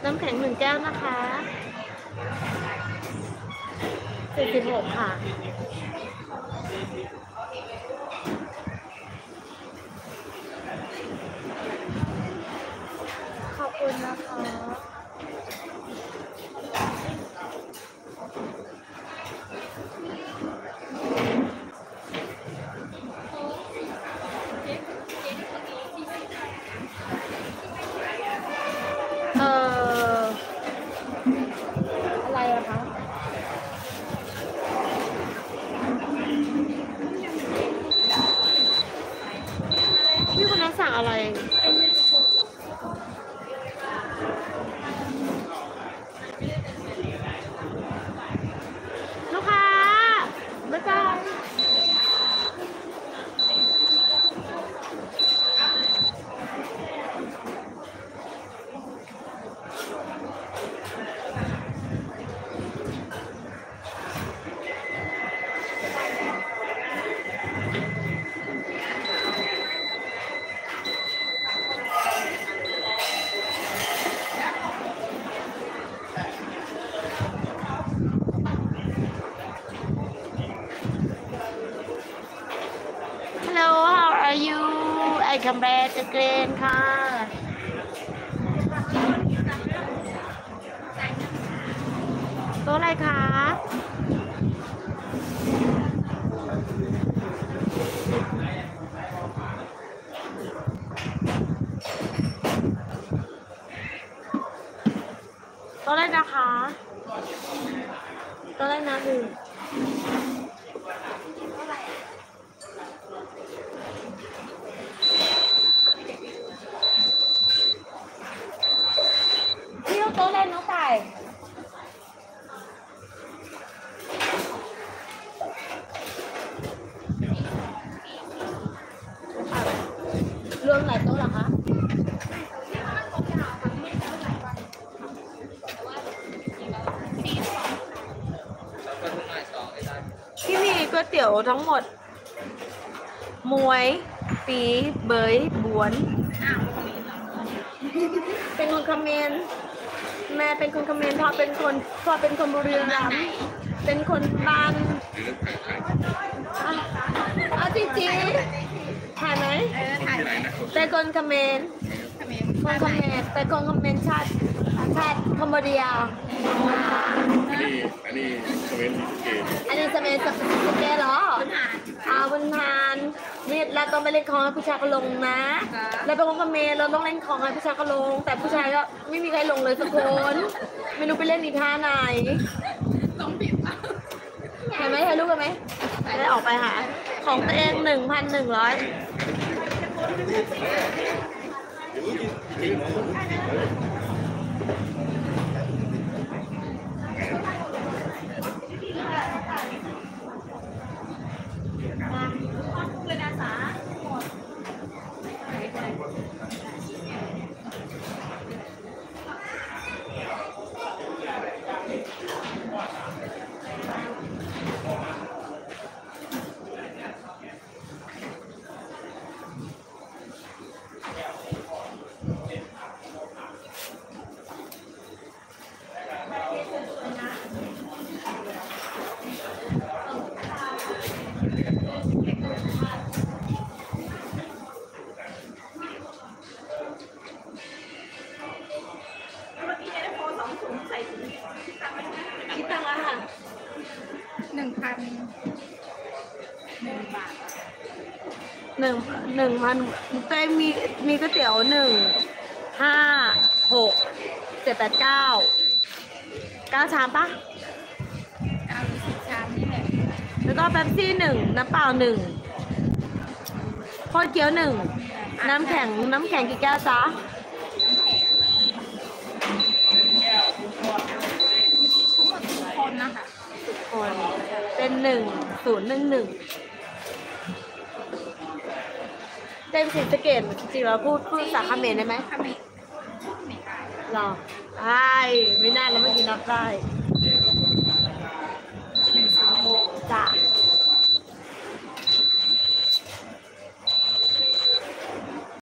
น้ำแข็ง1 แก้วนะคะ46ค่ะขอบคุณนะคะอะไรอะคะพี่คนนั้นสั่งอะไรลูกค้าบ๊ายบายI come back again ค่ะตัวอะไรคะตัวอะไรนะคะตัวอะไรนะคือโต๊ะเล่นน้องไก่รวมหลายโต๊ะเหรอคะที่มีก๋วยเตี๋ยวทั้งหมดมวยปีเบยบวนเป็นคนคอมเมนต์แม่เป็นคนคอมเมนต์พ่อเป็นคนบุรีรัมย์เป็นคนบ้านจริงๆถ่ายไหมเป็นคนคอมเมนต์เป็นคนคอมเมนต์ชาติคอมโบเดียอันนี้คอมเมนต์สเกตเหรอวันทานนี่เราต้องไปเล่นของให้ผู้ชายก็ลงนะแล้วเป็นคนคอมเมนต์เราต้องเล่นของให้ผู้ชายก็ลงแต่ผู้ชายก็ไม่มีใครลงเลยสักคนไม่รู้ไปเล่นอีท่าไหนต้องปิดเห็นไหมถ่ายรูปกันไหมได้ออกไปหาของตัวเอง 1,100คิดตังค์แล้วค่ะ1,000 บาท1,000เต้มีก๋วยเตี๋ยว1 5 6 7 8 9ชามปะ9 10 ชามนี่แหละแล้วก็แป๊บซี่1น้ำเปล่า1โคตรเกี๊ยว1น้ำแข็งกี่แก้วจ๊ะคนนะคะคนเป็น1011เต็มศรีสะเกษจริงๆเราพูดภาษาเขมรได้ไหมหรอได้ไม่น่าเราไม่กินนับได้จ้ะ